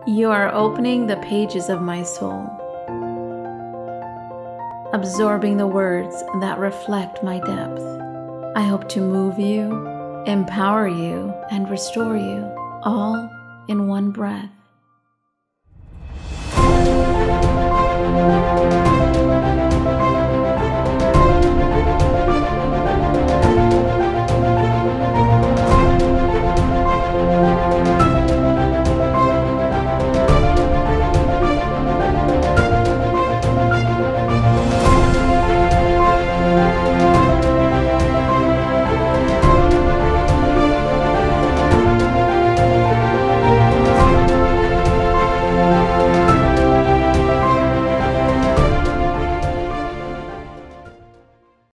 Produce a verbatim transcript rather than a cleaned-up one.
You are opening the pages of my soul, absorbing the words that reflect my depth. I hope to move you, empower you, and restore you, all in one breath.